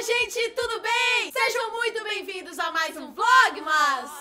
Oi, gente, tudo bem? Sejam muito bem-vindos a mais um Vlogmas!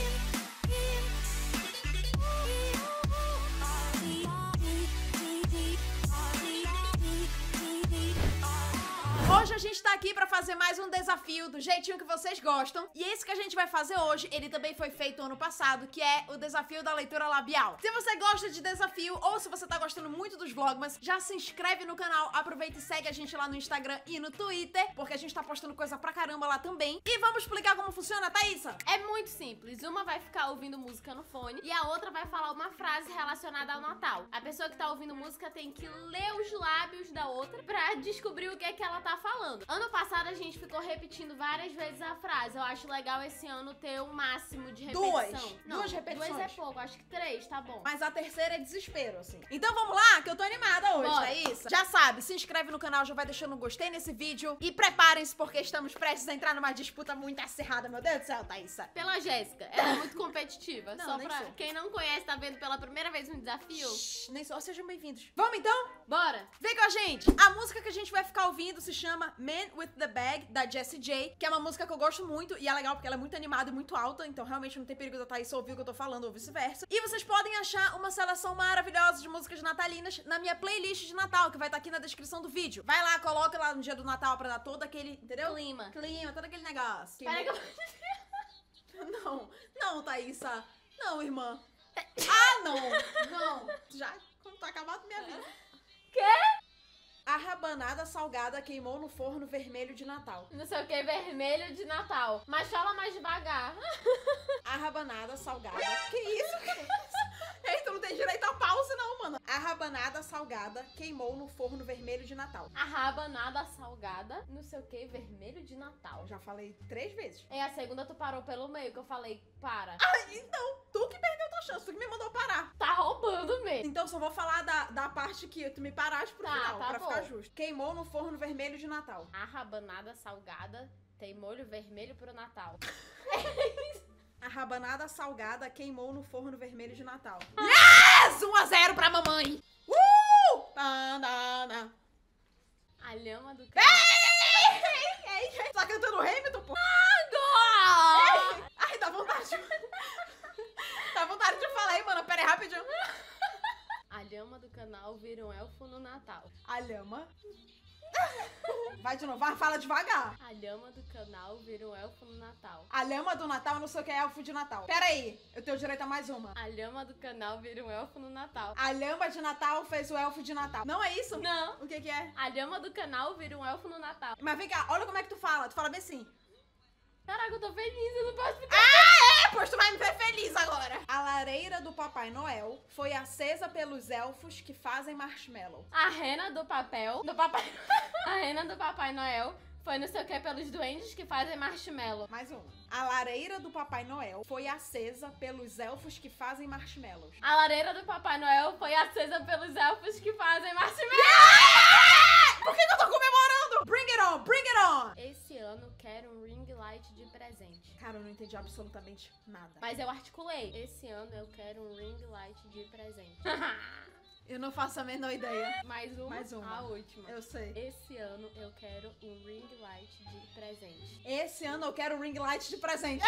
Hoje a gente tá aqui pra fazer mais um desafio do jeitinho que vocês gostam. E esse que a gente vai fazer hoje, ele também foi feito ano passado, que é o desafio da leitura labial. Se você gosta de desafio ou se você tá gostando muito dos Vlogmas, já se inscreve no canal, aproveita e segue a gente lá no Instagram e no Twitter, porque a gente tá postando coisa pra caramba lá também. E vamos explicar como funciona, Thaísa? É muito simples. Uma vai ficar ouvindo música no fone e a outra vai falar uma frase relacionada ao Natal. A pessoa que tá ouvindo música tem que ler os lábios da outra pra descobrir o que é que ela tá falando. Ano passado a gente ficou repetindo várias vezes a frase. Eu acho legal esse ano ter um máximo de repetição. Duas repetições. Duas é pouco, acho que 3, tá bom. Mas a terceira é desespero, assim. Então vamos lá, que eu tô animada hoje, Bora. Thaísa. Já sabe, se inscreve no canal, já vai deixando um gostei nesse vídeo. E preparem-se, porque estamos prestes a entrar numa disputa muito acirrada, meu Deus do céu, Thaísa. Pela Jéssica, ela é muito competitiva. Não, Só nem pra sou. quem não conhece, tá vendo pela primeira vez um desafio? Shhh, nem só, sejam bem-vindos. Vamos então? Bora! Vem com a gente! A música que a gente vai ficar ouvindo se chama Man with the Bag, da Jessie J, que é uma música que eu gosto muito e é legal porque ela é muito animada e muito alta, então realmente não tem perigo da Thaís ouvir o que eu tô falando ou vice-versa. E vocês podem achar uma seleção maravilhosa de músicas natalinas na minha playlist de Natal, que vai estar aqui na descrição do vídeo. Vai lá, coloca lá no dia do Natal pra dar todo aquele, entendeu? Clima. Clima, todo aquele negócio. Pera que eu... Não, Thaísa. Não, irmã. Ah, não. Já, quando tá acabado minha vida. Quê? A rabanada salgada queimou no forno vermelho de Natal. Não sei o que, vermelho de Natal. Mas fala mais devagar. A rabanada salgada... Que isso? Ei, tu não tem direito a pause não, mano. A rabanada salgada queimou no forno vermelho de Natal. A rabanada salgada, não sei o que, vermelho de Natal. Eu já falei 3 vezes. É, a segunda tu parou pelo meio, que eu falei, para. Ah, então, tu que perdeu tua chance, tu que me mandou parar. Tá roubando mesmo. Então só vou falar da parte que tu me paraste pro Tá, final, tá pra bom. ficar justo. Queimou no forno vermelho de Natal. A rabanada salgada tem molho vermelho pro Natal. A rabanada salgada queimou no forno vermelho de Natal. Yes! 1-0 pra mamãe! Banana. A lhama do Ei! cara. Tá cantando Hamilton, pô? Agora! Ai, dá vontade. Dá vontade de falar aí, mano. Pera aí, rapidinho. A lhama do canal vira um elfo no Natal. A lhama. Vai de novo, vai, fala devagar. A lhama do canal vira um elfo no Natal. A lhama do Natal, eu não sei o que é elfo de Natal. Pera aí, eu tenho direito a mais uma. A lhama do canal vira um elfo no Natal. A lhama de Natal fez o elfo de Natal. Não é isso? Não. O que é? A lhama do canal vira um elfo no Natal. Mas vem cá, olha como é que tu fala. Tu fala bem assim. Caraca, eu tô feliz, eu não posso ficar. Ah, é? Pois tu vai me ver feliz agora. A lareira do Papai Noel foi acesa pelos elfos que fazem marshmallow. A rena do papel. A rena do Papai Noel foi não sei o que pelos duendes que fazem marshmallow. Mais uma. A lareira do Papai Noel foi acesa pelos elfos que fazem marshmallows. A lareira do Papai Noel foi acesa pelos elfos que fazem marshmallow. Por que eu tô comemorando? Bring it on, bring it on. Esse ano quero um ring light de presente. Cara, eu não entendi absolutamente nada. Mas eu articulei. Esse ano eu quero um ring light de presente. Eu não faço a menor ideia. Mais uma. A última. Eu sei. Esse ano eu quero um ring light de presente. Esse ano eu quero um ring light de presente.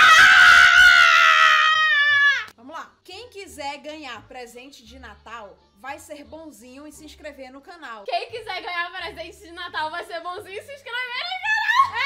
Vamos lá. Quem quiser ganhar presente de Natal, vai ser bonzinho e se inscrever no canal. Quem quiser ganhar presente de Natal vai ser bonzinho e se inscrever no canal.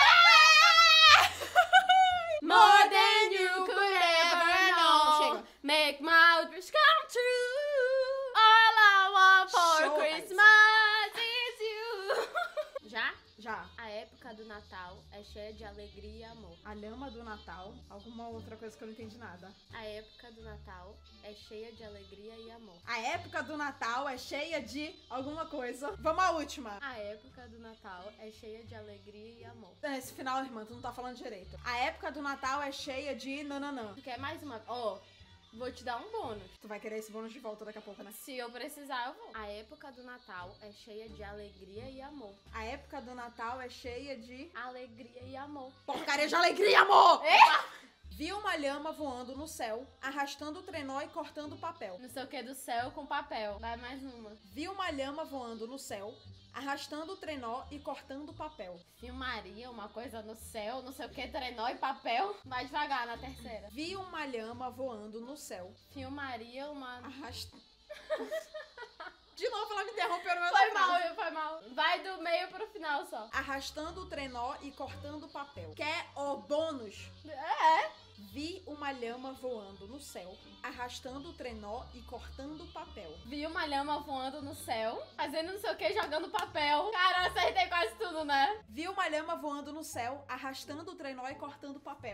More than you could ever know. Chega. Make my wish come true. All I want for Show, Christmas is you. Já? Já. A época do Natal é cheia de alegria e amor. A lhama do Natal. Alguma outra coisa que eu não entendi nada. A época do Natal é cheia de alegria e amor. A época do Natal é cheia de alguma coisa. Vamos à última. A época do Natal é cheia de alegria e amor. Esse final, irmã, tu não tá falando direito. A época do Natal é cheia de nananã. Tu quer mais uma? Ó, vou te dar um bônus. Tu vai querer esse bônus de volta daqui a pouco, né? Se eu precisar, eu vou. A época do Natal é cheia de alegria e amor. A época do Natal é cheia de Alegria e amor. porcaria de alegria, amor! Vi uma lhama voando no céu, arrastando o trenó e cortando o papel. Não sei o que do céu com papel. Vai mais uma. Vi uma lhama voando no céu, arrastando o trenó e cortando o papel. Filmaria uma coisa no céu, não sei o que, trenó e papel. Vai devagar na terceira. Vi uma lhama voando no céu, Filmaria uma... arrastando... De novo ela me interrompeu no meu Foi mal, foi mal. Vai do meio pro final só. Arrastando o trenó e cortando o papel. Quer o bônus? É. Vi uma lhama voando no céu, arrastando o trenó e cortando o papel. Vi uma lhama voando no céu, fazendo não sei o que, jogando papel. Cara, eu acertei quase tudo, né? Vi uma lhama voando no céu, arrastando o trenó e cortando o papel.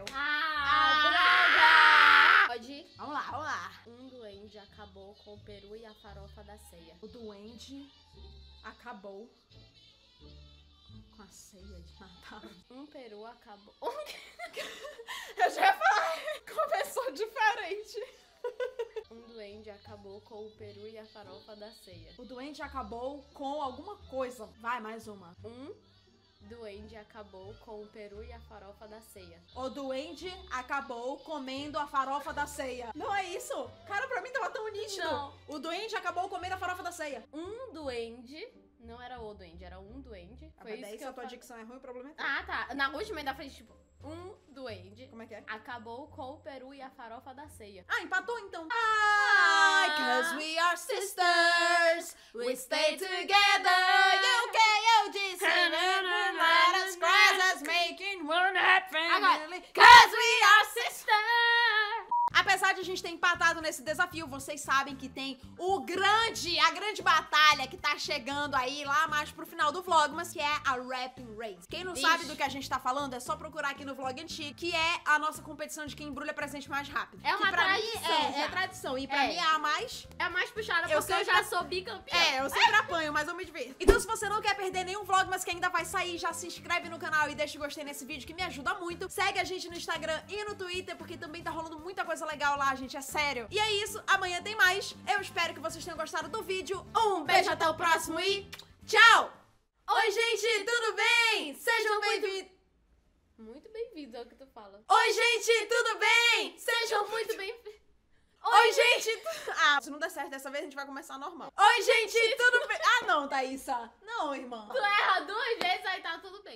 Droga! Pode ir? Vamos lá, vamos lá. Um duende acabou com o peru e a farofa da ceia. O duende acabou com a ceia de Natal. Um peru acabou... Eu já ia falar, começou diferente. Um duende acabou com o peru e a farofa da ceia. O duende acabou com alguma coisa. Vai, mais uma. Um duende acabou com o peru e a farofa da ceia. O duende acabou comendo a farofa da ceia. Não é isso? Cara, pra mim tava tão nítido. Não. O duende acabou comendo a farofa da ceia. Um duende... Não era o duende, era um duende. Ah, Foi mas isso daí que se a eu tua falei. dicção é ruim, o problema é teu. Ah, tá. Na última ainda foi tipo... Um duende Como é que é? acabou com o peru e a farofa da ceia. Ah, empatou então. Ah, 'cause we are sisters. We stay together. You can, you disse. Let us cross us making one happy family. 'Cause we are sisters. Apesar de a gente ter empatado nesse desafio, vocês sabem que tem a grande batalha que tá chegando aí lá mais pro final do Vlogmas, que é a Rapping Race. Quem não Vixe. sabe do que a gente tá falando, é só procurar aqui no vlog antigo, que é a nossa competição de quem embrulha presente mais rápido. É uma que pra tradição mim é já. tradição. E pra É. mim é a mais... É mais puxada Eu porque eu sempre- já sou bicampeã. É, eu sempre apanho, mas eu me divirto. Então se você não quer perder nenhum Vlogmas que ainda vai sair, já se inscreve no canal e deixa o gostei nesse vídeo, que me ajuda muito. Segue a gente no Instagram e no Twitter, porque também tá rolando muita coisa legal lá, gente, é sério. E é isso, amanhã tem mais. Eu espero que vocês tenham gostado do vídeo. Um beijo, até o próximo e tchau! Oi, gente, tudo bem? Sejam bem-vindos. Muito bem-vindo, é o que tu fala. Oi, gente, tudo bem? Sejam muito bem-vindos. Oi, gente. Ah, se não der certo dessa vez, a gente vai começar normal. Oi, gente, tudo bem? Ah, não, Thaísa. Não, irmã. Tu erra 2 vezes, aí tá tudo bem.